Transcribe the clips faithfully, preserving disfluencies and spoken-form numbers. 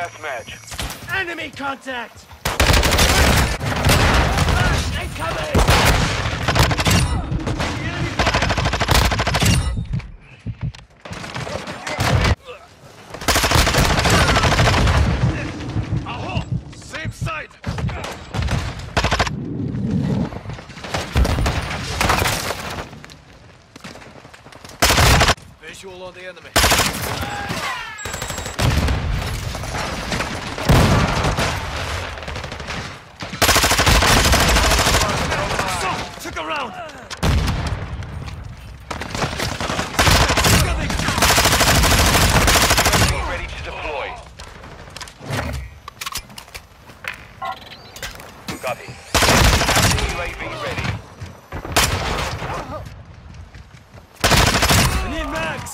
deathmatch. Enemy contact! Flash incoming! Aho! Same side! Visual on the enemy. Took a round! Ready to deploy. Copy. U A V ready. I need mags!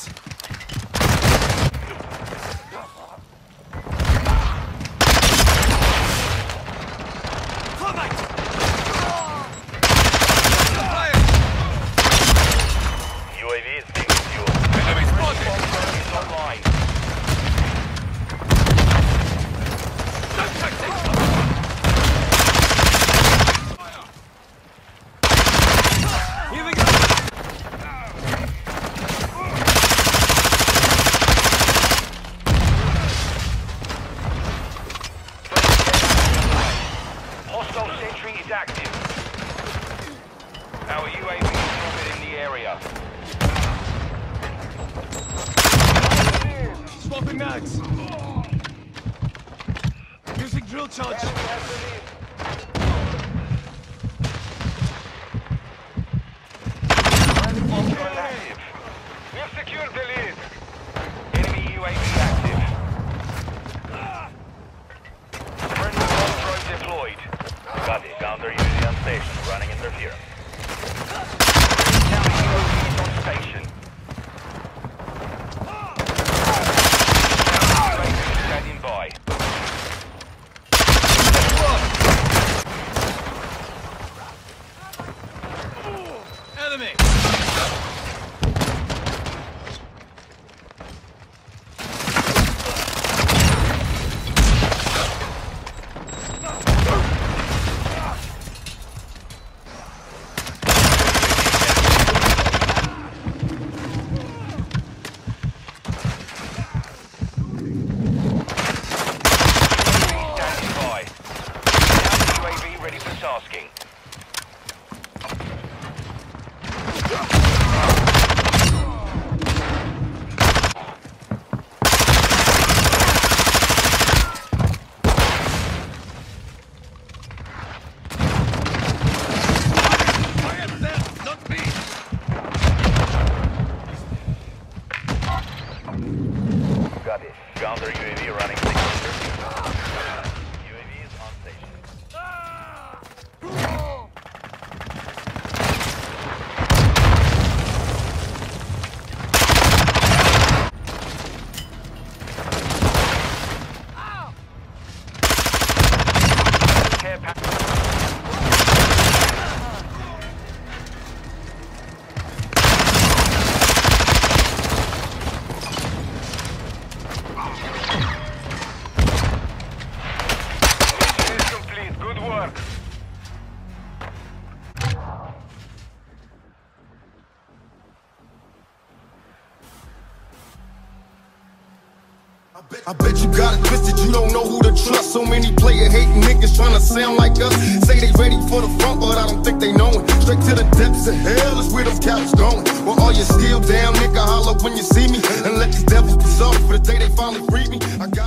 U A V is being fueled. Enemy spotted! Bomb drone is online. Here we go! Hostile sentry is active. Our U A V is orbited in the area. Swapping mags! Using drill charge! Active. We have secured the lead. Enemy U A V active. Friendly bomb drone deployed. Copy. Counter U A V on station. Running interference. Counter U A V is on station. Counter U A V standing by. Enemy! Standing by. Counter U A V ready for tasking. I am them, not me. Got it. Counter U A V running. U A V is on station. Care pack. Mission is complete. Good work. I bet you got it twisted, you don't know who to trust. So many player hating niggas trying to sound like us. Say they ready for the front, but I don't think they know it. Straight to the depths of hell is where them cowards going. Well, all you still down, nigga, holler when you see me. And let these devils be sorry for the day they finally free me. I